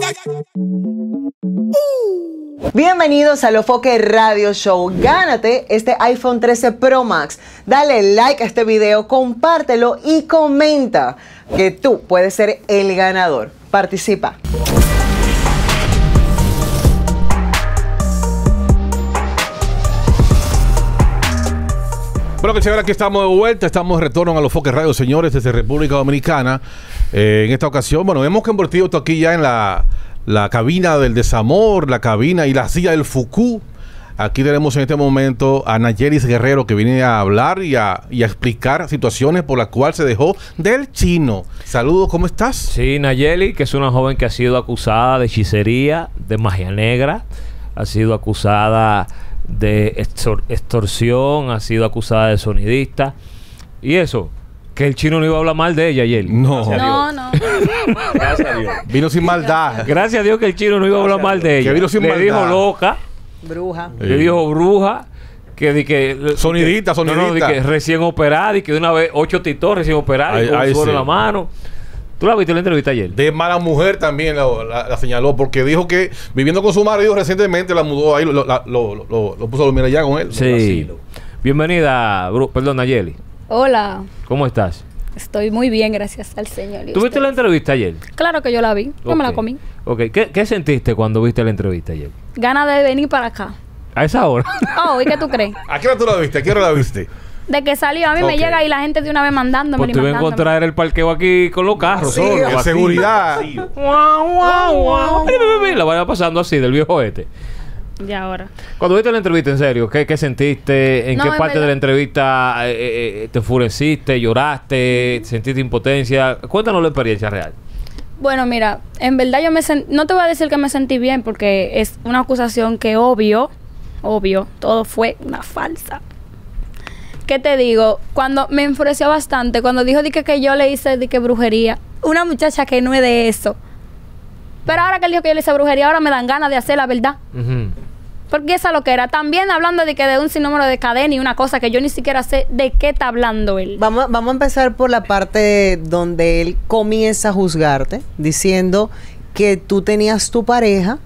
Bienvenidos a Lofoque Radio Show. Gánate este iPhone 13 Pro Max. Dale like a este video, compártelo y comenta que tú puedes ser el ganador. Participa. Bueno, que chévere, aquí estamos de vuelta, estamos de retorno a Lofoque Radio, señores, desde República Dominicana. En esta ocasión, bueno, hemos convertido esto aquí ya en la cabina del desamor, la cabina y la silla del Fuku. Aquí tenemos en este momento a Nayelis Guerrero, que viene a hablar y a explicar situaciones por las cuales se dejó del chino. Saludos, ¿cómo estás? Sí, Nayeli, que es una joven que ha sido acusada de hechicería, de magia negra, ha sido acusada de extorsión, ha sido acusada de sonidista. Y eso, que el chino no iba a hablar mal de ella ayer. No. No. Gracias a Dios. Vino sin maldad. Gracias a Dios que el chino no iba a hablar mal de ella. Que vino sin Le maldad. dijo loca. Bruja. Le dijo bruja. Que Sonidita. No, de que recién operada y que de una vez 8 titos recién operados y con Ay, suero sí. en la mano. ¿Tú la viste en la entrevista ayer? De mala mujer también la señaló, porque dijo que viviendo con su marido recientemente la mudó ahí, lo puso a dormir allá con él. Sí. Bienvenida, Nayeli. Hola, ¿Cómo estás? estoy muy bien, gracias al Señor. ¿Y ¿Tú viste usted? la entrevista ayer? Claro que yo la vi, yo me la comí. Ok, ¿Qué sentiste cuando viste la entrevista ayer? Ganas de venir para acá. A esa hora. Oh, ¿y qué tú crees? ¿A qué hora tú la viste? ¿A qué hora la viste? De que salió, a mí Ok. me llega y la gente de una vez mandándome Pues y te iba a mandándome. encontrar el parqueo aquí con los carros. Sí, solo, en vacío. seguridad. La vaya pasando así del viejo este. Y ahora. Cuando viste la entrevista, en serio, ¿qué sentiste? ¿En No, qué en parte de verdad. la entrevista te enfureciste, lloraste, sentiste impotencia? Cuéntanos la experiencia real. Bueno, mira, en verdad yo no te voy a decir que me sentí bien porque es una acusación que obvio, todo fue una falsa. ¿Qué te digo? Cuando me enfureció bastante, cuando dijo que yo le hice brujería, una muchacha que no es de eso. Pero ahora que él dijo que yo le hice brujería, ahora me dan ganas de hacer la verdad. Porque esa es lo que era. También hablando de un sinnúmero de cadena y una cosa que yo ni siquiera sé de qué está hablando él. Vamos a empezar por la parte donde él comienza a juzgarte, diciendo que tú tenías tu pareja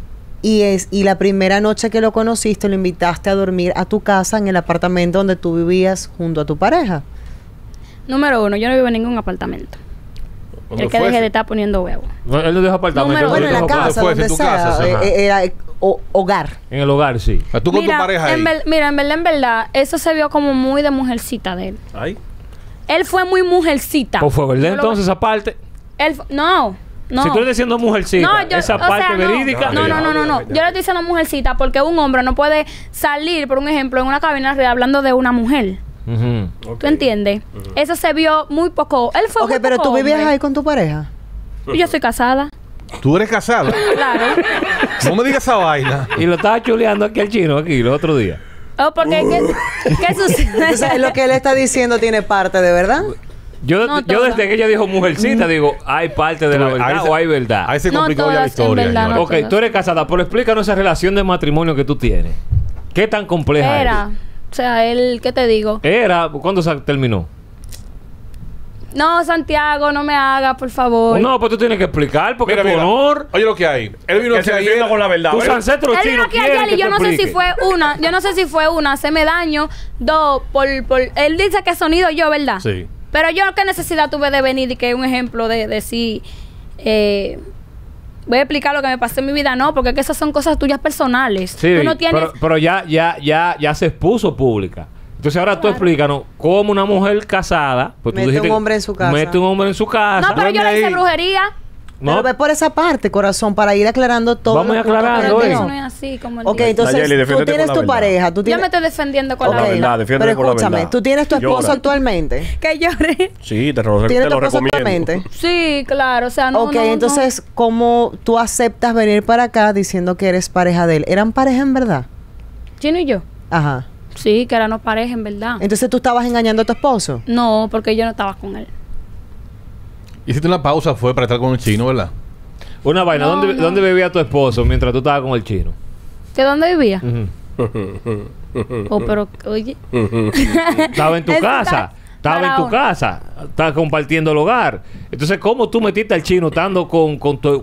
y la primera noche que lo conociste lo invitaste a dormir a tu casa en el apartamento donde tú vivías junto a tu pareja. Número 1, yo no vivo en ningún apartamento. El que deje de estar poniendo huevos. No, él no dejó apartamento. Número Bueno, en la dejó casa, fue? donde ¿En tu sea, casa? Ajá. era hogar. En el hogar, sí. ¿Tú con tu pareja ahí? En verdad, eso se vio como muy de mujercita de él. Ahí. Él fue muy mujercita. Pues fue verdad Yo lo- entonces esa parte. No. Si tú estás diciendo mujercita, esa parte verídica. No. Yo le estoy diciendo mujercita porque un hombre no puede salir, por un ejemplo, en una cabina real hablando de una mujer. ¿Tú entiendes? Eso se vio muy poco. Él fue Ok, muy pero poco tú vivías hombre. ahí con tu pareja. Yo soy casada. ¿Tú eres casado? Claro. No me digas esa vaina. Y lo estaba chuleando aquí al chino, aquí, el otro día. Oh, porque ¿qué sucede? Entonces, lo que él está diciendo tiene parte de verdad. Yo No desde todas. que ella dijo mujercita, digo, ¿hay parte de la verdad o hay verdad? Ahí se No complicó ya la todas, en historia. verdad, señor. no. Ok, todas. tú eres casada, pero explícanos esa relación de matrimonio que tú tienes. ¿Qué tan compleja Era. O sea, él, ¿qué te digo? Era, ¿cuándo se terminó? No, Santiago, no me hagas, por favor. No, pues tú tienes que explicar, porque Mira, es mira. honor. Oye lo que hay. Él vino Que aquí se ayer defienda con la verdad. Tus ancestros Él vino chinos aquí quieren ayer que y yo tú no sé si expliques. fue una, hacerme daño. Dos, él dice que sonido yo, ¿verdad? Sí. Pero yo, ¿qué necesidad tuve de venir y que un ejemplo de si voy a explicar lo que me pasó en mi vida? No, porque es que esas son cosas tuyas personales. Sí, Tú no tienes... pero ya se expuso pública. Entonces ahora tú explícanos cómo una mujer casada... Pues tú Mete dijiste un hombre en su casa. Mete un hombre en su casa. No, pero yo duerme le hice ahí. brujería. No, Pero ve por esa parte, corazón, para ir aclarando todo. Vamos los puntos aclarando, que él ¿eh? Eso dijo. no es así como él Ok, dice. entonces Nayeli, tú defiéndete tienes con tu la verdad. pareja. Tú Yo tienes... me estoy defendiendo con Ok, la verdad, verdad. defiéndete pero con la escúchame, verdad. tú tienes tu esposo Llora. actualmente. Que lloré. Sí, te ¿Tienes tu lo esposo recomiendo. actualmente? Sí, claro. O sea, no, Ok, no, entonces, ¿cómo tú aceptas venir para acá diciendo que eres pareja de él? ¿Eran pareja en verdad? no. ¿Chino y yo? Ajá. Sí, que éramos pareja, en verdad. Entonces tú estabas engañando a tu esposo. No, porque yo no estaba con él. Hiciste una pausa, fue para estar con el chino, ¿verdad? una vaina. No, ¿Dónde, no. ¿Dónde vivía tu esposo mientras tú estabas con el chino? ¿De dónde vivía? Ujú. Oh, pero, oye. Estaba en tu En su casa. Estaba en tu Faraón. casa, estaba compartiendo el hogar. Entonces, ¿cómo tú metiste al chino estando con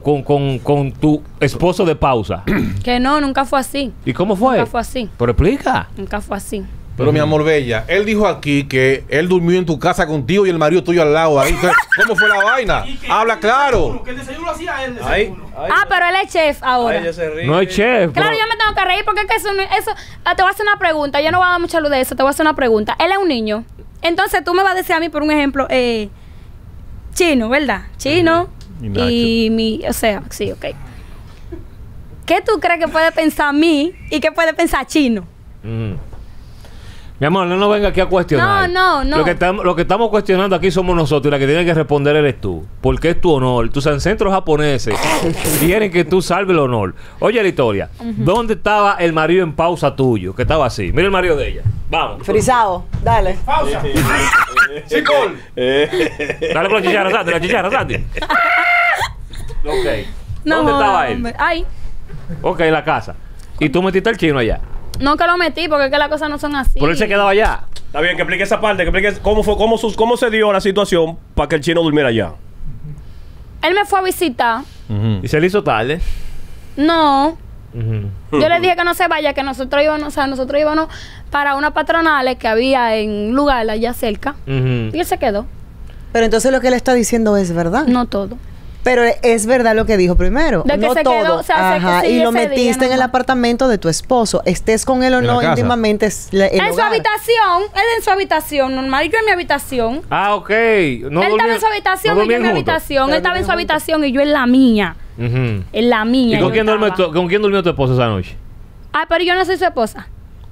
tu esposo de pausa? Que no, nunca fue así. ¿Y cómo fue? Nunca fue así. Pero explica. Nunca fue así. Pero mi amor bella, él dijo aquí que él durmió en tu casa contigo y el marido tuyo al lado ahí. Entonces, ¿cómo fue la vaina? Habla claro. Que el desayuno hacía él. Ay, Ah, pero él es chef ahora. ella se ríe. No es chef. Claro, pero- yo me tengo que reír porque es que eso te voy a hacer una pregunta. Yo no voy a dar mucha luz de eso. Te voy a hacer una pregunta. Él es un niño. Entonces tú me vas a decir a mí, por un ejemplo, Chino, ¿verdad? Chino. Y Nacho. O sea, sí, ok. ¿Qué tú crees que puede pensar mí y qué puede pensar Chino? Ujú. Mi amor, no nos venga aquí a cuestionar. No. Lo que estamos cuestionando aquí somos nosotros y la que tiene que responder eres tú. Porque es tu honor. Tus ancestros japoneses quieren que tú salves el honor. Oye la historia. ¿Dónde estaba el marido en pausa tuyo? Que estaba así. Mira el marido de ella. Vamos. Frisado, dale. Pausa. Sí, gol. Dale con la chichara, Santi. Ok. ¿Dónde estaba él? hombre. Ay, Ok, en la casa. Y tú metiste al chino allá. no que lo metí porque es que las cosas no son así. Pero él se quedaba allá. Está bien, que explique esa parte, que explique cómo se dio la situación para que el chino durmiera allá. Él me fue a visitar. Y se le hizo tarde. No. Ujú. Yo le dije que no se vaya, que nosotros íbamos para unas patronales que había en un lugar allá cerca. Ujú. Y él se quedó. Pero entonces lo que él está diciendo es verdad. No todo. Pero es verdad lo que dijo primero. De que no se todo. quedó, o sea, Ajá. sí, Y lo ese día metiste en el nomás. apartamento de tu esposo. Estés con él o En la no, casa. íntimamente es el En su hogar. habitación, él en su habitación, normal, yo en mi habitación. Ah, ok. No Él estaba durmieron- en su habitación no y yo en mi durmieron juntos. habitación. Él Pero estaba en su durmieron habitación y yo en la mía. Ujú. En la mía. ¿Y con yo quién, estaba. con quién durmió tu esposo esa noche? Ah, pero yo no soy su esposa.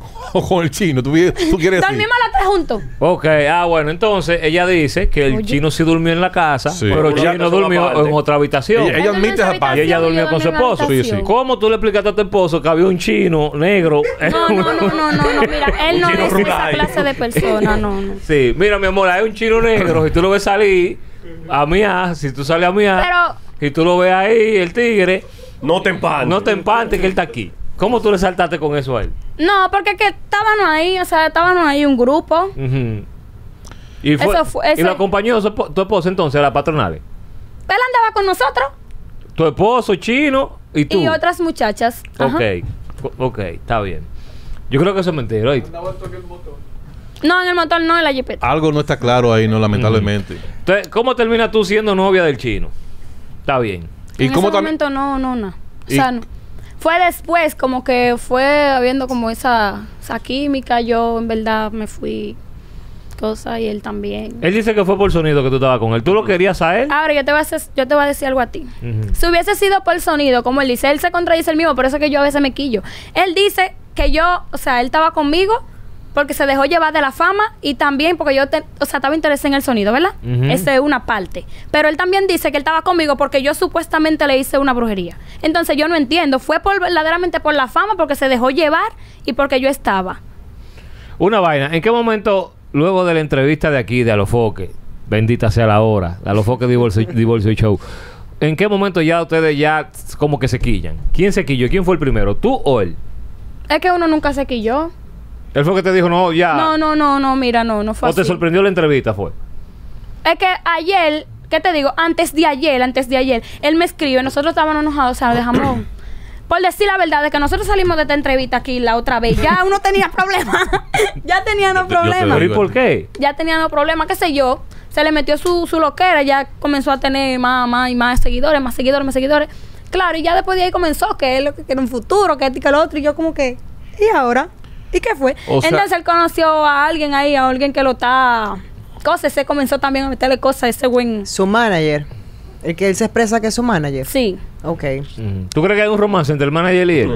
O con el chino. ¿Tú quieres decir? Dormimos las tres juntos. Ok, bueno, entonces ella dice que el Oye. chino sí durmió en la casa, Sí. pero el Ya, chino eso es durmió aparte. en otra habitación. Ella Él durmió admite en su esa parte. Y ella habitación durmió yo con su dormí en la esposo. habitación. ¿Cómo tú le explicaste a tu esposo que había un chino negro? No, mira, él no chino es esa rulay. clase de persona, no. Sí, mira, mi amor, hay un chino negro. Si tú lo ves salir a miar, si tú sales a miar, Pero- si tú lo ves ahí, el tigre, No te empantes. no te empantes que él está aquí. ¿Cómo tú le saltaste con eso a él? No, porque es que estábamos ahí un grupo. Ujú. Y, Eso fue- y ese- lo acompañó tu esposo entonces a la patronal. Él andaba con nosotros Tu esposo chino y tú. y otras muchachas. Ajá. Ok, está bien. Yo creo que eso es mentira, ¿oíste? No, en el motor no, en la jipeta. Algo no está claro ahí, no, lamentablemente. Entonces, ¿cómo terminas tú siendo novia del chino? Está bien. ¿Y En cómo ese también? momento no. O Y- sea, no. Fue después, como que fue habiendo como esa química. Yo, en verdad, me fui cosa y él también. Él dice que fue por sonido que tú estabas con él. ¿Tú lo querías a él? Ahora, yo te voy a decir algo a ti. Ujú. Si hubiese sido por sonido, como él dice, él se contradice el mismo, por eso es que yo a veces me quillo. Él dice que yo, o sea, él estaba conmigo porque se dejó llevar de la fama y también porque yo, estaba interesada en el sonido, ¿verdad? Ujú. Esa es una parte. Pero él también dice que él estaba conmigo porque yo supuestamente le hice una brujería. Entonces yo no entiendo, ¿fue verdaderamente por la fama, porque se dejó llevar y porque yo estaba? Una vaina. ¿En qué momento, luego de la entrevista de aquí, de Alofoque, bendita sea la hora, de Alofoque Divorcio Show, ¿en qué momento ya ustedes ya como que se quillan? ¿Quién se quilló? ¿Quién fue el primero? ¿Tú o él? Es que uno nunca se quilló. Él fue que te dijo, no, ya. No, mira, no fue ¿O te así. sorprendió la entrevista, fue? Es que ayer, ¿qué te digo? Antes de ayer, él me escribe, nosotros estábamos enojados, o sea, dejamos... Por decir la verdad, de que nosotros salimos de esta entrevista aquí la otra vez, ya uno tenía problemas. Ya teníamos Yo te problemas. ¿Pero y digo, por qué? Ya teníamos problemas, qué sé yo. Se le metió su loquera, ya comenzó a tener más seguidores, más seguidores. Claro, y ya después de ahí comenzó que él que era un futuro, que esto y que lo otro. Y yo como que, ¿y ahora? ¿Y qué fue? O sea- Entonces él conoció a alguien ahí, a alguien que lo está... Cosas, se comenzó también a meterle cosas a ese buen... Su manager. El que él se expresa que es su manager. Sí. Ok. ¿Tú crees que hay un romance entre el manager y él?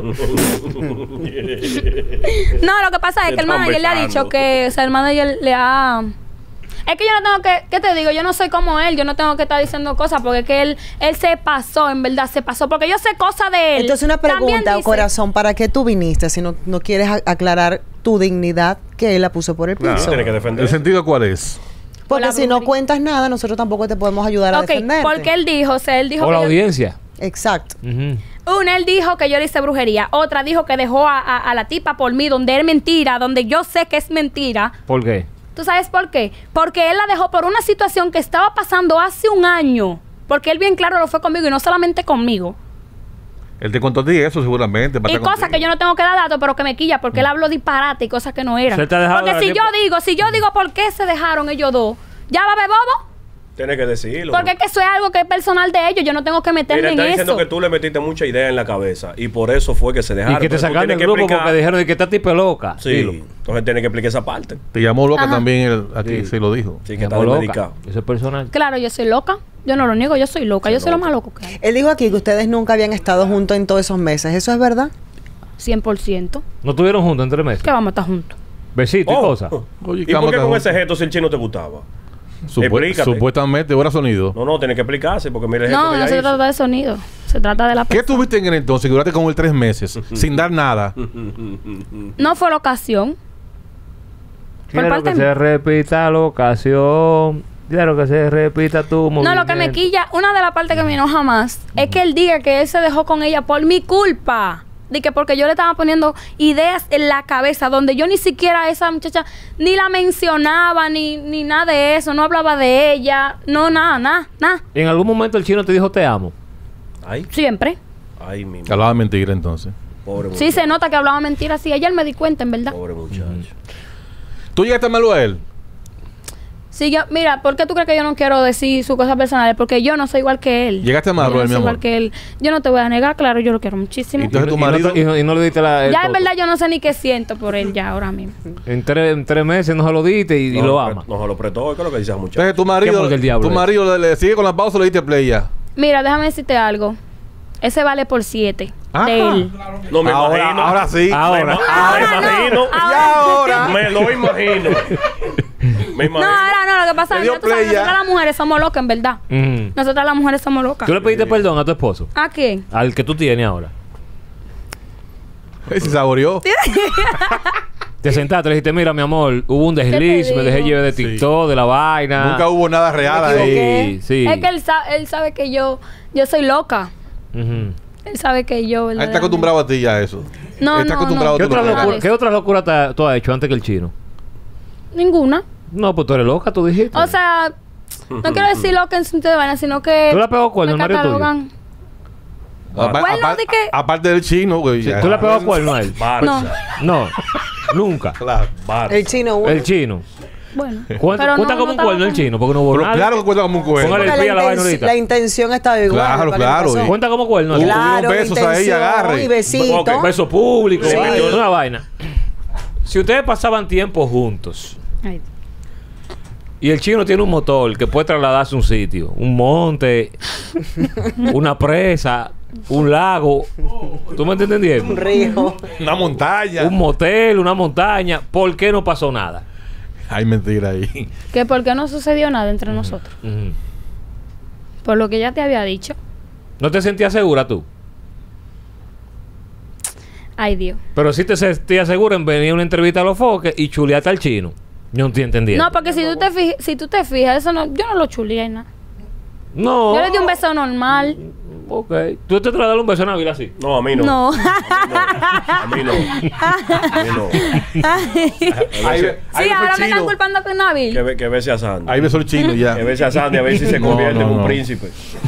No, lo que pasa es que el Están manager le ha besando. dicho que, o sea, el manager le ha... Es que yo no tengo que... ¿Qué te digo? Yo no soy como él. Yo no tengo que estar diciendo cosas porque es que él se pasó, en verdad, se pasó. Porque yo sé cosas de él. Entonces una También pregunta, dice- corazón, ¿para qué tú viniste si no quieres aclarar tu dignidad que él la puso por el Claro, piso? tiene que defender. ¿El sentido cuál es? Por Porque la si no brujería. cuentas nada, nosotros tampoco te podemos ayudar a Ok, defenderte. porque él dijo, o sea, él dijo ¿O la que yo- audiencia? Exacto. Ujú. Una, él dijo que yo le hice brujería. Otra dijo que dejó a la tipa por mí, donde es mentira, donde yo sé que es mentira. ¿Por qué? ¿Tú sabes por qué? Porque él la dejó por una situación que estaba pasando hace un año. Porque él bien claro lo fue conmigo y no solamente conmigo. Él te contó a ti eso seguramente. Y cosas que yo no tengo que dar datos, pero que me quilla porque él habló disparate y cosas que no eran. Se te ha dejado Porque dar si tiempo. yo digo por qué se dejaron ellos dos, ¿ya va a ver bobo? Tienes que decirlo. Porque es que eso es algo que es personal de ellos. Yo no tengo que meterme Mira, está en diciendo eso. que tú le metiste mucha idea en la cabeza y por eso fue que se dejaron. Y que te Entonces, tú sacaron del tienes que grupo explicar- porque dijeron de que esta tipa es loca. Sí, Dilo. entonces tienes que explicar esa parte. Te llamó loca Ajá. también aquí, Sí. se lo dijo. Sí, que está Llamó loca. medicado. Eso es personal. Claro, yo soy loca. Yo no lo niego, yo soy loca. Yo soy lo más loco que hay. Él dijo aquí que ustedes nunca habían estado juntos en todos esos meses. ¿Eso es verdad? 100%. ¿No estuvieron juntos en 3 meses? Que vamos a estar juntos. Besitos y cosas. Oye, ¿Y por qué cámara, con ese gesto si el chino te gustaba? Explícate. Supuestamente, ahora sonido. No, tienes que explicarse porque mira el gesto No, que no ella se hizo. trata de sonido. Se trata de la ¿Qué tuviste en el entonces? Que duraste con él 3 meses, sin dar nada. No fue la ocasión. Por Quiero parte que mía. se repita la ocasión. Quiero que se repita tu No, lo que me movimiento. quilla, una de las partes que me enoja más es que él diga que él se dejó con ella por mi culpa. De que porque yo le estaba poniendo ideas en la cabeza donde yo ni siquiera a esa muchacha ni la mencionaba, ni nada de eso, no hablaba de ella, no, nada. En algún momento el chino te dijo te amo. Ay, Siempre. ay, mi Te hablaba mentira entonces. pobre Sí, muchacho. se nota que hablaba mentiras, sí, ayer me di cuenta, en verdad. Pobre muchacho. ¿Tú llegaste a malo a él? Sí, mira, ¿por qué tú crees que yo no quiero decir sus cosas personales? Porque yo no soy igual que él. ¿Llegaste a malo Yo no a él, mi soy amor? igual que él. Yo no te voy a negar, claro, yo lo quiero muchísimo. ¿Y entonces tu Y no marido? te- y no le diste la. el Ya en toto. verdad yo no sé ni qué siento por él ya ahora mismo. En 3 meses no se lo diste y lo ama. No se lo prestó. ¿Qué es lo que dice esa muchacha? Entonces tu ¿Qué marido, amor del diablo tu es? marido le sigue con la pausa o le diste play ya. Mira, déjame decirte algo. Ese vale por 7 Ajá. de él. No me Ahora, imagino. ahora sí. Ahora. Me imagino. Y ahora. Me lo imagino. Me No, imagino. ahora no, lo que pasa Le es dio que tú sabes, play ya. nosotras las mujeres somos locas, en verdad. Ujú. Nosotras las mujeres somos locas. ¿Tú le pediste perdón a tu esposo? ¿A quién? Al que tú tienes ahora. Se saboreó. Te sentaste, le dijiste, mira, mi amor, hubo un desliz, te me dejé digo? llevar de TikTok, de la vaina. Nunca hubo nada real ahí. equivoqué. Sí, sí. Es que él sabe que yo soy loca. Ujú. Él sabe que yo... Ahí está acostumbrado a ti ya a eso. No, Está no, acostumbrado ¿Qué a tu otra manera. locura? locura, ¿qué otra locura tú has hecho antes que el chino? Ninguna. No, pues tú eres loca, tú dijiste. O sea, no quiero decir loca en sentido de vaina, sino que... ¿Tú le has pegado cuerno me al marido tuyo? catalogan. Aparte de que- aparte del chino, güey. Sí, ya. ¿Tú le has pegado cuerno a él? Barça. No, nunca. Claro. Barça. El chino uno. El chino. Bueno. Cuenta Pero como un estaba cuerno el con- chino, porque no hubo Pero nada. claro que cuenta como un cuerno. Póngale Porque el pie a la vaina ahorita. la intención estaba igual. Claro, para que claro, pasó. y- Cuenta como cuerno. Hubo Claro, unos besos ahí, intención agarre. y besito. Ok, Beso público. Sí. Una vaina. Si ustedes pasaban tiempo juntos Ay, y el chino tiene un motor que puede trasladarse a un sitio, un monte, una presa, un lago, ¿tú me estás Un entendiendo? río. Una montaña. Un motel, una montaña, ¿por qué no pasó nada? Hay mentira ahí. que por qué no sucedió nada entre nosotros. Ujú. Por lo que ya te había dicho. ¿No te sentías segura tú? Ay, Dios. Pero sí te sentías segura en venir a una entrevista a los foques y chulearte al chino. Yo no estoy entendiendo. No, porque si tú te fijas, eso no, yo no lo chuleé nada. No. Yo le di un beso normal. Ok. ¿Tú te tratas de darle un beso a Nabil así? No, a mí no. No. A mí no. A mí no. Sí, ahora me están culpando con Nabil. Que bese a Sandy. Ahí besó el chino ya. Que bese a Sandy a ver si se No, convierte no, en un no. príncipe.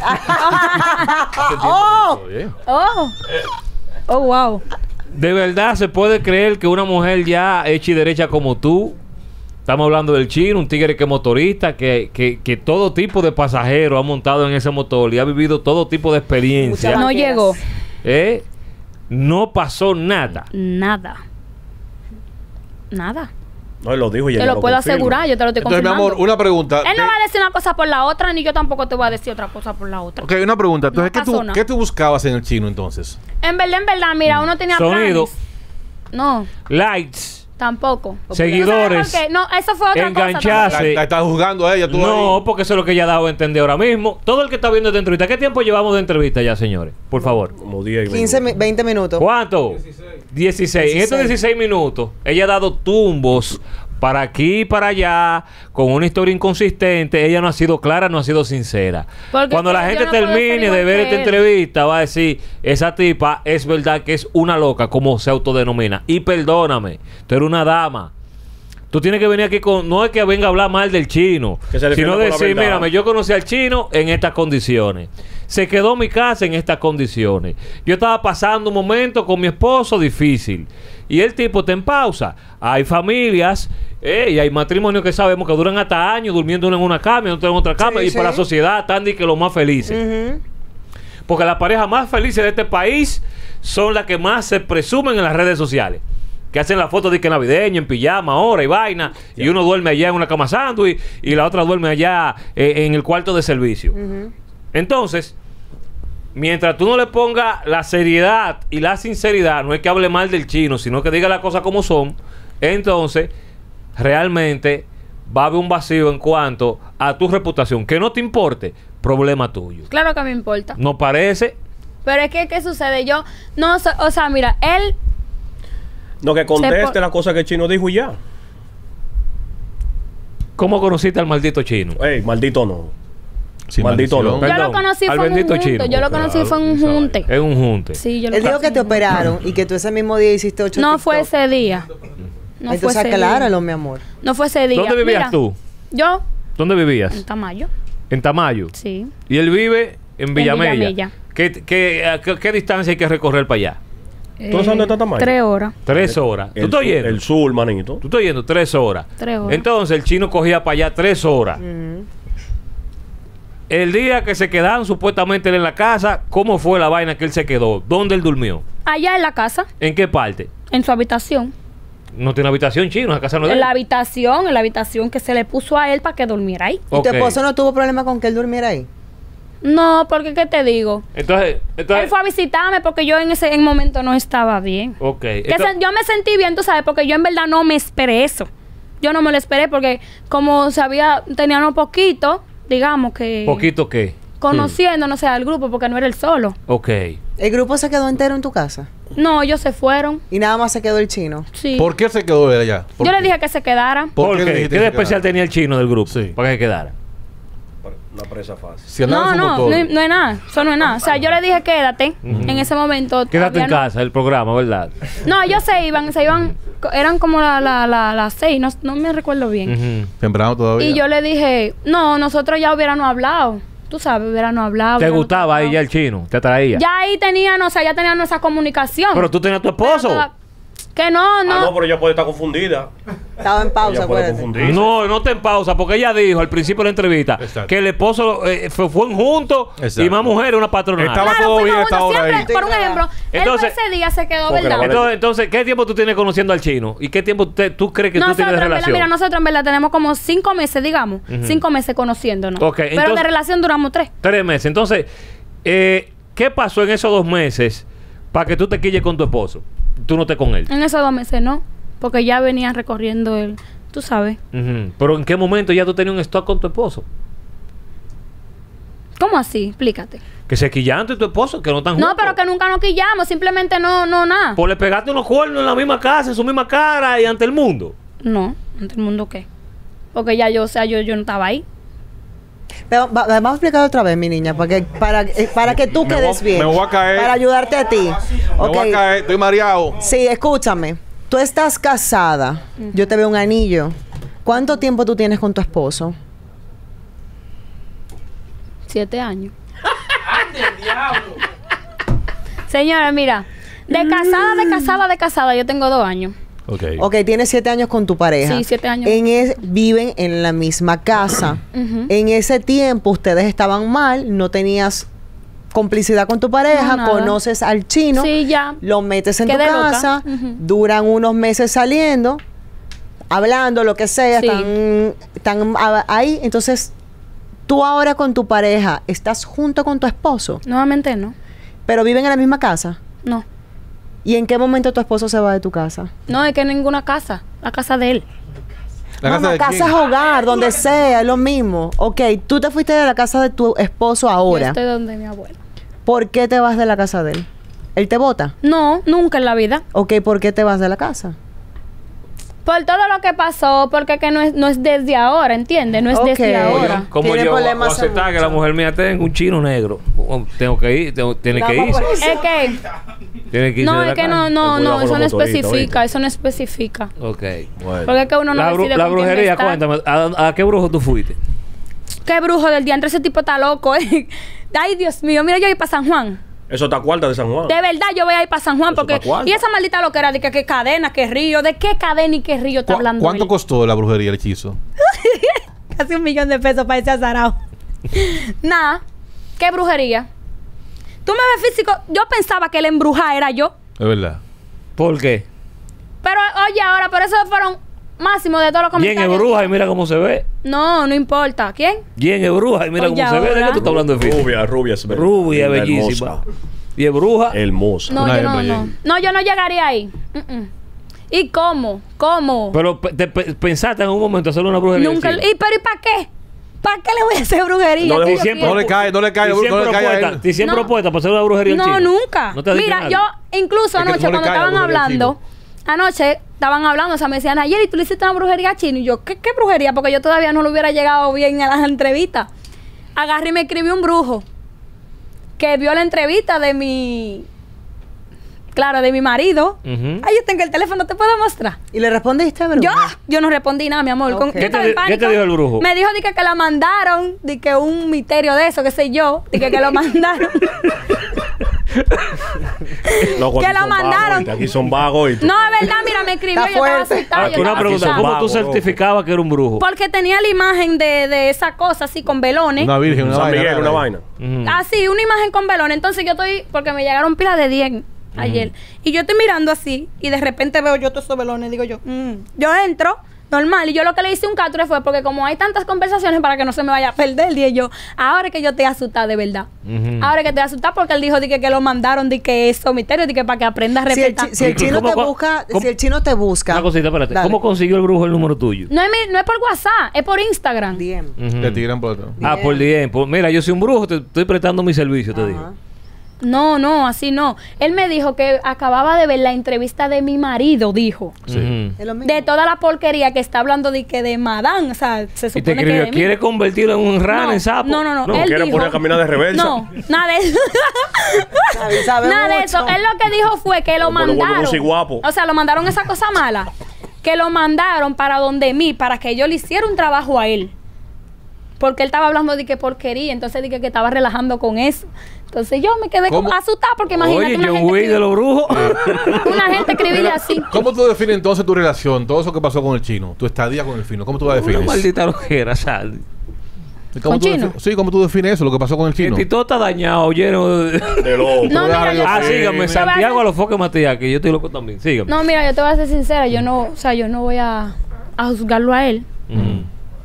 Oh, Oye. oh. Oh, wow. ¿De verdad se puede creer que una mujer ya hecha y derecha como tú? Estamos hablando del chino, un tigre que es motorista, que todo tipo de pasajero ha montado en ese motor y ha vivido todo tipo de experiencia. Muchas No llegó. No pasó nada. Nada. Nada. No, él lo dijo y Te ella lo puedo confirma. asegurar, yo te lo estoy Entonces, mi confirmando. amor, una pregunta. Él no va a decir una cosa por la otra, ni yo tampoco te voy a decir otra cosa por la otra. Ok, una pregunta. Entonces, No pasó nada. ¿qué tú buscabas en el chino entonces? En verdad, mira, uno tenía Sonido. planes. No, Likes, tampoco. seguidores, ¿Tú sabes por qué? No, eso fue otra engancharse. cosa. La estás juzgando a ella, tú No, ahí. porque eso es lo que ella ha dado a entender ahora mismo. Todo el que está viendo esta entrevista, ¿qué tiempo llevamos de entrevista ya, señores? Por favor. Como 10 15, 20 minutos. ¿Cuánto? 16. En estos 16 minutos, ella ha dado tumbos para aquí y para allá, con una historia inconsistente. Ella no ha sido clara, no ha sido sincera. Porque Cuando la yo gente no puedo ser termine igual de ver que esta él. entrevista, va a decir, esa tipa es verdad que es una loca, como se autodenomina. Y perdóname, tú eres una dama. Tú tienes que venir aquí con... No es que venga a hablar mal del chino, Que se defienda sino por la decir, verdad. mírame, yo conocí al chino en estas condiciones. Se quedó mi casa en estas condiciones. Yo estaba pasando un momento con mi esposo difícil. Y el tipo está en pausa. Hay familias y hay matrimonios que sabemos que duran hasta años durmiendo uno en una cama y otro en otra cama. Sí, y sí. para la sociedad están de que los más felices. Ujú. Porque las parejas más felices de este país son las que más se presumen en las redes sociales. Que hacen la foto de que navideño, en pijama, ahora y vaina. Y uno duerme allá en una cama sándwich y la otra duerme allá en el cuarto de servicio. Entonces, mientras tú no le pongas la seriedad y la sinceridad, no es que hable mal del chino, sino que diga las cosas como son, entonces realmente va a haber un vacío en cuanto a tu reputación. Que no te importe, problema tuyo. Claro que me importa. ¿No parece? Pero es que, ¿qué sucede? Yo, no, o sea, mira, él, No, que conteste po- la cosa que el chino dijo y ya. ¿Cómo conociste al maldito chino? Ey, maldito no. Sin Maldito maldición. no. yo Perdón, lo conocí al fue en un bendito junte. chino. Yo lo conocí Claro, fue en un esa vaina. junte. En un junte. Sí, yo lo Él dijo conocí que te en un junte. operaron y que tú ese mismo día hiciste 8 No fue TikTok. ese día. No fue Entonces ese acláralo, día. mi amor. No fue ese día. ¿Dónde vivías Mira, tú? Yo, ¿Dónde en vivías? Tamayo. En Tamayo. Sí. Y él vive en Villamella. Villamella. ¿Qué distancia hay que recorrer para allá? ¿Tú no sabes dónde está Tamayo? 3 horas. 3 horas. ¿Tú El estás sur- yendo? El sur, manito. Tú estás yendo 3 horas. 3 horas. Entonces el chino cogía para allá 3 horas. El día que se quedaron supuestamente él en la casa, ¿cómo fue la vaina que él se quedó? ¿Dónde él durmió? Allá en la casa, ¿En qué parte? en su habitación. No tiene habitación chino, esa casa no es de En él. la habitación que se le puso a él para que durmiera ahí. ¿Y tu Ok. esposo no tuvo problema con que él durmiera ahí? No, porque ¿qué te digo? Entonces, Él fue a visitarme porque yo en ese momento no estaba bien. ok. Que Entonces- yo me sentí bien, tú sabes, porque yo en verdad no me esperé eso. Yo no me lo esperé porque como tenían un poquito, digamos que... ¿Poquito qué? Conociendo, no sé, al grupo, porque no era él solo. Ok. ¿El grupo se quedó entero en tu casa? No, ellos se fueron. Y nada más se quedó el chino. Sí. ¿Por qué se quedó él allá? ¿Por Yo qué? le dije que se quedara. ¿Por le qué? dijiste ¿Qué que de se especial quedara? tenía el chino del grupo? Sí. Para que se quedara. Una presa fácil. Si andaba No, en su no, motor. no es nada. Eso no es nada. O sea, yo le dije quédate. En ese momento. Quédate en había- casa, el programa, ¿verdad? No, ellos se iban, eran como las 6, no me recuerdo bien. Ujú. Temprano todavía. Y yo le dije, no, nosotros ya hubiéramos hablado. Tú sabes, hubiéramos hablado. ¿Te hubiéramos gustaba ahí tratado. ya el chino? ¿Te atraía? Ya ahí tenían, o sea, ya tenían esa comunicación. Pero tú tenías tu Pero esposo. que no, no. Ah, no, pero ella puede estar confundida. Estaba en pausa, Ella puede acuérdate. confundirse. No, no te en pausa, porque ella dijo al principio de la entrevista Exacto. que el esposo fueron juntos Exacto. y más mujeres una patronal. Estaba Claro, todo fuimos bien esta juntos hora ahí. siempre. Por un ejemplo, Entonces- él fue ese día se quedó, Porque la ¿verdad? Entonces, ¿qué tiempo tú tienes conociendo al chino? ¿Y qué tiempo tú crees que tú Nosotros, tienes de en verdad, relación? mira, nosotros en verdad tenemos como 5 meses, digamos. 5 meses conociéndonos. Ok, Pero entonces- de relación duramos 3. 3 meses. Entonces, ¿qué pasó en esos 2 meses para que tú te quilles con tu esposo? Tú no estés con él. En esos 2 meses no. Porque ya venían recorriendo el... Tú sabes. Ujú. Pero ¿en qué momento ya tú tenías un stock con tu esposo? ¿Cómo así? Explícate. Que se quillan tú y tu esposo, que no están juntos. No, pero que nunca nos quillamos. Simplemente no, nada. Pues le pegaste unos cuernos en la misma casa, en su misma cara y ante el mundo. No. ¿Ante el mundo qué? Porque ya yo, o sea, yo no estaba ahí. Pero vamos a explicar otra vez, mi niña, para que tú Me quedes voy- bien. me voy a caer. Para ayudarte a ti. Me voy a Ok. caer, estoy mareado. Sí, escúchame. Tú estás casada. Yo te veo un anillo. ¿Cuánto tiempo tú tienes con tu esposo? 7 años. Señora, mira. De casada, yo tengo 2 años. Ok. Ok, tienes 7 años con tu pareja. Sí, 7 años. Viven en la misma casa. Ujú. En ese tiempo ustedes estaban mal, no tenías complicidad con tu pareja, No, nada. conoces al chino, Sí, ya. lo metes en Quedé tu loca. casa, Ujú. duran unos meses saliendo, hablando, lo que sea, Sí. están ahí. Entonces, tú ahora con tu pareja, ¿estás junto con tu esposo? Nuevamente no. Pero viven en la misma casa. No. ¿Y en qué momento tu esposo se va de tu casa? No, es que ninguna casa. La casa de él. ¿La No, casa de casa quién? es hogar, donde sea, es lo mismo. Ok, tú te fuiste de la casa de tu esposo Yo ahora. estoy donde mi abuela. ¿Por qué te vas de la casa de él? ¿Él te vota? No, nunca en la vida. Ok, ¿por qué te vas de la casa? Por todo lo que pasó, porque que no es desde ahora, ¿entiendes? No es Ok. desde ahora. Como Tiene yo voy a problemas hace aceptar que mucho. la mujer mía tenga un chino negro. Tengo que ir, tiene que Vamos irse. por eso. Es que Tiene que irse No, de la es que calle. no, Ten cuidado con eso no los motoristas, especifica, ¿oíste? eso no especifica. Ok. Bueno. Porque es que uno no decide La con quién brujería, está. cuéntame, ¿a qué brujo tú fuiste? Qué brujo del día, entre ese tipo está loco, eh. Ay, Dios mío, mira, yo voy para San Juan. Eso está cuarta de San Juan. De verdad, yo voy a ir para San Juan Eso porque... está cuarta. Y esa maldita loquera de que cadena, que río, ¿de qué cadena y qué río está hablando ¿Cuánto él? costó la brujería, el hechizo? Casi $1,000,000 para ese azarao. Nada, qué brujería. Tú me ves físico, yo pensaba que el embrujar era yo. Es verdad. ¿Por qué? Pero oye, ahora, por eso fueron máximo de todos los ¿Quién comentarios. es bruja y mira cómo se ve? No, no importa. ¿Quién? ¿Quién es bruja y mira Oye, cómo se ve? ¿De qué ahora. tú estás hablando de físico? Rubia, Rubia, bellísima. Hermosa. ¿Y es bruja? Hermosa. No, Una yo no, hembra, no. Jay. No, yo no llegaría ahí. ¿Y cómo? ¿Cómo? Pero pensaste en un momento hacerle una brujería. Nunca. al chino? ¿Y para qué? ¿Para qué le voy a hacer brujería? No, ¿Qué de- yo siempre- quiero? No le cae, no le cae, ¿Y no siempre le cae a opuesta? él. ¿Y siempre No. opuesta para hacer una brujería al No, chino? nunca. ¿No te ha dicho Mira, nadie? yo incluso Es que anoche no le cuando cae la estaban brujería al hablando, anoche estaban hablando, o sea, me decían, ayer y tú le hiciste una brujería a Chino. Y yo, ¿qué brujería? Porque yo todavía no le hubiera llegado bien a las entrevistas. Agarré y me escribió un brujo que vio la entrevista de mi... Claro, de mi marido. Ujú. Ay, yo tengo el teléfono, ¿te puedo mostrar? ¿Y le respondiste, bro? Yo no respondí nada, mi amor. Ok. Yo estaba en ¿Qué te pánico. dijo el brujo? Me dijo de que la mandaron, de que un misterio de eso, qué sé yo, de que lo mandaron. Loco, Que aquí lo son mandaron. vagos, ¿oíste? Aquí son vagos. ¿oíste? No, es verdad, mira, me escribió, Está yo estaba fuerte. asustada. yo Una estaba pregunta, asustada. ¿cómo tú Vago, loco. certificabas que era un brujo? Porque tenía la imagen de esa cosa así con velones. Una virgen, una San vaina. Miguel, una vaina. Ujú. Así, una imagen con velones. Entonces yo estoy, porque me llegaron pilas de 10 ayer. Y yo estoy mirando así y de repente veo yo todos esos velones. Digo yo, yo entro, normal. Y yo lo que le hice un capture fue porque como hay tantas conversaciones para que no se me vaya a perder, dije yo, ahora es que yo te asustada de verdad. Ujú. Ahora es que te asustada porque él dijo de que lo mandaron, de que eso misterio, de que para que aprendas a Si el, respetar. si el ¿Y chino cómo- te cómo- busca, cómo- si el chino te busca. Una cosita, espérate. Dale. ¿Cómo consiguió el brujo el número tuyo? No es por WhatsApp, es por Instagram. DM. Ujú. Te tiran por otro. Ah, por DM. Mira, yo soy un brujo, te estoy prestando mi servicio, te digo. Ajá. No, así no. Él me dijo que acababa de ver la entrevista de mi marido, dijo. Sí. Ujú. Es lo mismo. De toda la porquería que está hablando de que de Madame, o sea, se Y te supone que escribió, de mí. ¿quiere convertirlo en un rana, No, en sapo? no. Él ¿Quiere dijo, poner a caminar de reversa? No, nada de eso. Sabe Nada de mucho. eso. Él lo que dijo fue que lo Como lo vuelve mandaron. músico guapo. O sea, lo mandaron esa cosa mala. Que lo mandaron para donde mí, para que yo le hiciera un trabajo a él. Porque él estaba hablando de que porquería, entonces dije que estaba relajando con eso. Entonces yo me quedé como ¿Cómo? asustada porque imagínate Oye, una John gente Wick de los brujos. una gente escribirle así. ¿Cómo tú defines entonces tu relación? Todo eso que pasó con el chino. Tu estadía con el fino. ¿Cómo tú la Una defines? maldita lojera, ¿sabes? ¿Cómo ¿Con tú chino? Sí, ¿cómo tú defines eso? Lo que pasó con el chino. Y todo está dañado, lleno de... De loco. No, mira, yo Ah, te- síganme, yo te voy a Santiago hacer- a los foques Matías, que yo estoy loco también. Síganme. No, mira, yo te voy a ser sincera, yo no voy a juzgarlo a él. Ujú.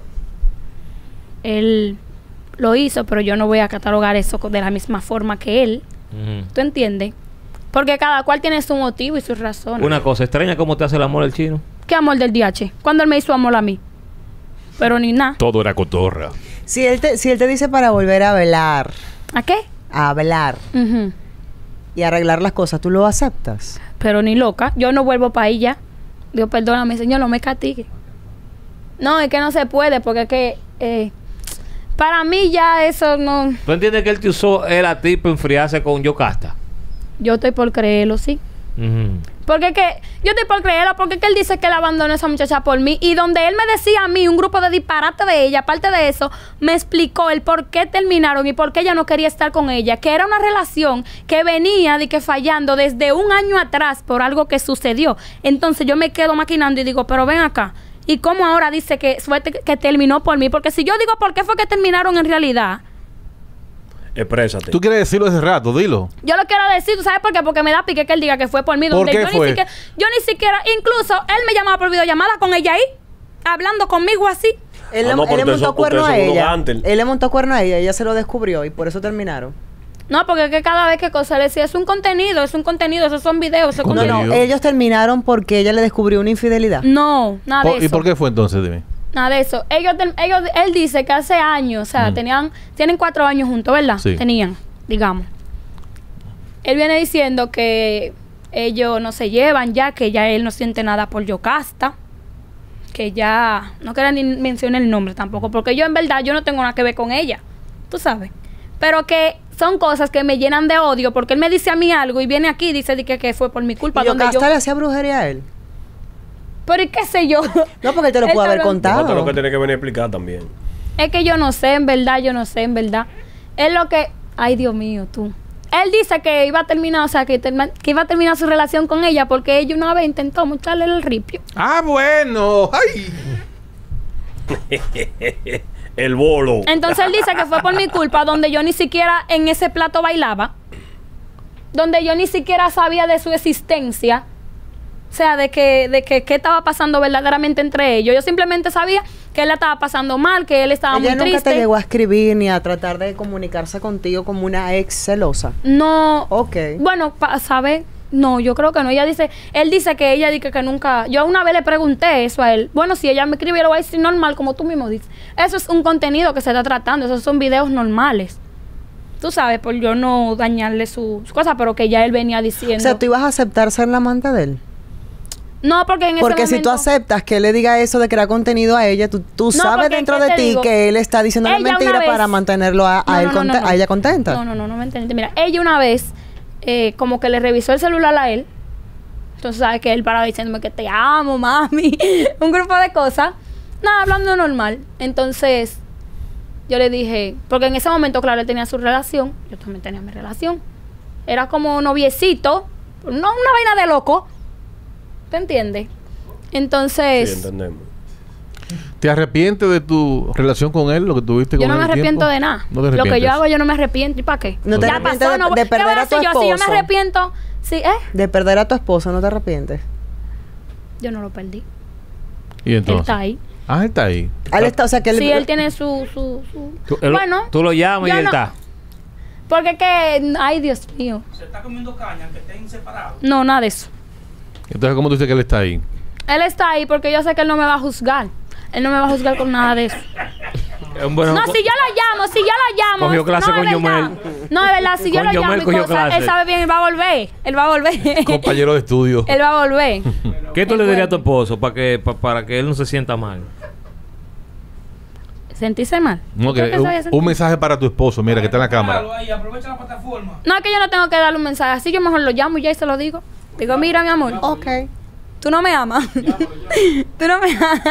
Él lo hizo, pero yo no voy a catalogar eso de la misma forma que él. Ujú. ¿Tú entiendes? Porque cada cual tiene su motivo y sus razones. Una cosa extraña, ¿cómo te hace el amor el chino? ¿Qué amor del DH? Cuando él me hizo amor a mí. Pero ni nada. Todo era cotorra. Si él te dice para volver a hablar, ¿A qué? Ujú. y arreglar las cosas, ¿tú lo aceptas? Pero ni loca. Yo no vuelvo para ella. Dios, perdóname, Señor, no me castigue. No, es que no se puede, porque es que... para mí ya eso no... ¿Tú entiendes que él te usó él a ti para enfriarse con Yocasta? Yo estoy por creerlo, sí. Ujú. Porque es que yo estoy por creerlo, porque es que él dice que él abandonó a esa muchacha por mí. Y donde él me decía a mí un grupo de disparate de ella, aparte de eso, me explicó el por qué terminaron y por qué ella no quería estar con ella. Que era una relación que venía de que fallando desde un año atrás por algo que sucedió. Entonces yo me quedo maquinando y digo, pero ven acá. ¿Y cómo ahora dice que fue que terminó por mí? Porque si yo digo por qué fue que terminaron en realidad, Exprésate. Tú quieres decirlo hace rato, dilo. yo lo quiero decir, ¿tú sabes por qué? Porque me da pique que él diga que fue por mí. ¿Por Donde qué yo fue? yo ni siquiera, incluso él me llamaba por videollamada con ella ahí, hablando conmigo así. Él, Ah, no, él pero le ustedes montó son- cuerno a ustedes son unos ella. gantel. Él le montó cuerno a ella se lo descubrió y por eso terminaron. No, porque es que cada vez que cosa le decía, es un contenido, esos son videos, eso es No, contenido. no, ellos terminaron porque ella le descubrió una infidelidad. No, nada de eso. ¿Y por qué fue entonces? Dime. Nada de eso. Él dice que hace años, o sea, tienen 4 años juntos, ¿verdad? Sí. Tenían, digamos. Él viene diciendo que ellos no se llevan ya, que ya él no siente nada por Yocasta, que ya, no quiero ni mencionar el nombre tampoco, porque yo en verdad, yo no tengo nada que ver con ella, tú sabes. Pero que son cosas que me llenan de odio porque él me dice a mí algo y viene aquí y dice que fue por mi culpa. ¿Y Yocasta le hacía brujería a él? Pero ¿y qué sé yo? No, porque él te lo pudo haber Esto es contado. lo que tiene que venir a explicar también. Es que yo no sé, en verdad, yo no sé, en verdad. Es lo que... Ay, Dios mío, tú. Él dice que iba a terminar, o sea, que iba a terminar su relación con ella porque ella una vez intentó mocharle el ripio. Ah, bueno. Ay. El bolo. Entonces él dice que fue por mi culpa, donde yo ni siquiera en ese plato bailaba, donde yo ni siquiera sabía de su existencia, o sea, de que qué estaba pasando verdaderamente entre ellos. Yo simplemente sabía que él la estaba pasando mal, que él estaba Ella muy nunca triste. te llegó a escribir ni a tratar de comunicarse contigo como una ex celosa. No. Ok. Bueno, ¿sabes? No, yo creo que no. Él dice que ella dice que nunca... Yo una vez le pregunté eso a él. Bueno, si ella me escribe, lo voy a decir normal, como tú mismo dices. Eso es un contenido que se está tratando. Esos son videos normales. Tú sabes, por yo no dañarle su cosa, pero que ya él venía diciendo... O sea, ¿tú ibas a aceptar ser la amante de él? No, porque en ese Porque momento... si tú aceptas que él le diga eso de crear contenido a ella, tú sabes porque, dentro ¿qué de te ti digo? que él está diciendo Ella una mentira vez- para mantenerlo a ella contenta. No me entendiste. Mira, ella una vez como que le revisó el celular a él. Entonces, ¿sabes? Que él paraba diciéndome que te amo, mami. Un grupo de cosas. Nada, hablando normal. Entonces, yo le dije... Porque en ese momento, claro, él tenía su relación. Yo también tenía mi relación. Era como noviecito. No una vaina de loco. ¿Te entiendes? Entonces... Sí, entendemos. ¿Te arrepientes de tu relación con él, lo que tuviste con Yo él? no me el arrepiento tiempo? de nada. No te Lo que arrepientes. yo hago, yo no me arrepiento. ¿Y para qué? No te Ya arrepientes pasó, de ¿qué perder voy a tu hacer yo? Si yo me esposo. arrepiento... Sí, De perder a tu esposo, ¿no te arrepientes? Yo no lo perdí. ¿Y entonces? Él está ahí. Ah, él está ahí. Él está, o sea, que Sí, él tiene su... Bueno, Tú lo llamas y yo él no- está. porque que... Ay, Dios mío. Se está comiendo caña, que estén separados. No, nada de eso. Entonces, ¿cómo tú dices que él está ahí? Él está ahí porque yo sé que él no me va a juzgar. Él no me va a juzgar con nada de eso. Bueno, No, si yo la llamo. Cogió clase no, con es verdad. Yomel. No, es verdad, si yo Con lo llamo Yomel y cogió cosas, clase. él sabe bien, él va a volver. Él va a volver. Compañero de estudio. Él va a volver. ¿Qué tú le dirías a tu esposo para que él no se sienta mal? ¿Sentiste mal? No, ¿Tú que crees se vaya a sentir? un mensaje para tu esposo, mira, que está en la cámara. Ahí, aprovecha la plataforma. No, es que yo no tengo que darle un mensaje. Así yo mejor lo llamo y ya y se lo digo. Digo, mira, mi amor. Ok. Tú no me amas. Tú no me amas.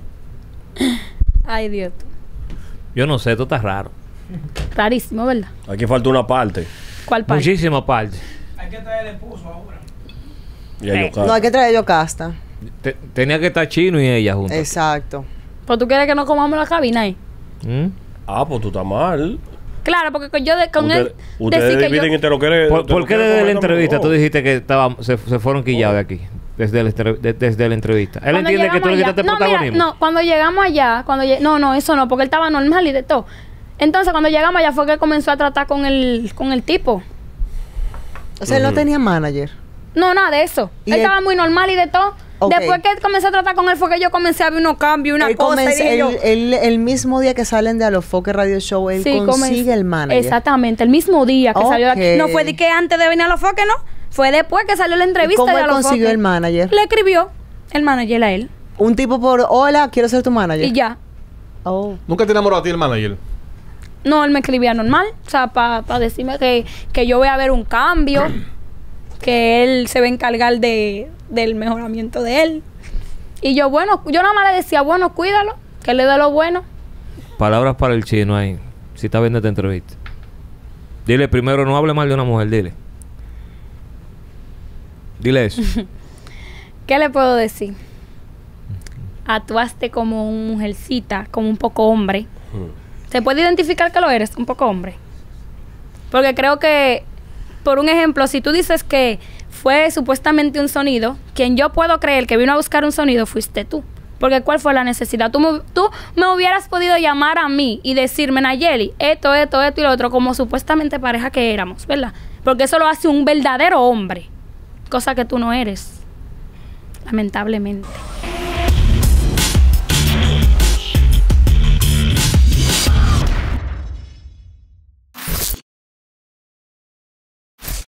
Ay, Dios. Yo no sé, esto está raro. Rarísimo, ¿verdad? Aquí falta una parte. ¿Cuál parte? Muchísimas partes. Hay que traer el esposo ahora. Y ahí No, hay que traer Yocasta. Tenía que estar Chino y ella juntos. Exacto. Pues tú quieres que no comamos la cabina ahí. ¿Mm? Ah, pues tú estás mal. Claro, porque con él Ustedes decir que yo... dividen entre lo que eres. ¿Por qué desde la entrevista tú dijiste que se fueron quillados de aquí? Desde la entrevista. Él Cuando entiende que tú le llegamos quitaste allá- protagonismo. no, cuando llegamos allá, no, eso no, porque él estaba normal y de todo. Entonces, cuando llegamos allá fue que él comenzó a tratar con el tipo. O sea, él no tenía manager. No, nada de eso. ¿Y Él él- estaba muy normal y de todo. Ok. Después que él comenzó a tratar con él fue que yo comencé a ver unos cambios, una Él cosa. Y dije yo, el mismo día que salen de Alofoque Radio Show, él sí, consigue el manager. Exactamente, el mismo día que salió de aquí. Ok. No fue de que antes de venir a los foques, no. Fue después que salió la entrevista ¿Cómo de él a los consiguió foques. el manager? Le escribió el manager a él. Un tipo por, hola, quiero ser tu manager. Y ya. Oh. ¿Nunca te enamoró a ti el manager? No, él me escribía normal. O sea, para decirme que yo voy a ver un cambio. Que él se va a encargar del mejoramiento de él. Y yo, bueno, yo nada más le decía, bueno, cuídalo, que le dé lo bueno. Palabras para el Chino ahí. Si está viendo esta entrevista. Dile primero, no hable mal de una mujer, dile. Dile eso. ¿Qué le puedo decir? Actuaste como una mujercita, como un poco hombre. ¿Se puede identificar que lo eres? Un poco hombre. Porque creo que, por un ejemplo, si tú dices que fue supuestamente un sonido, quien yo puedo creer que vino a buscar un sonido fuiste tú. Porque ¿cuál fue la necesidad? Tú me hubieras podido llamar a mí y decirme, Nayeli, esto y lo otro, como supuestamente pareja que éramos, ¿verdad? Porque eso lo hace un verdadero hombre. Cosa que tú no eres. Lamentablemente.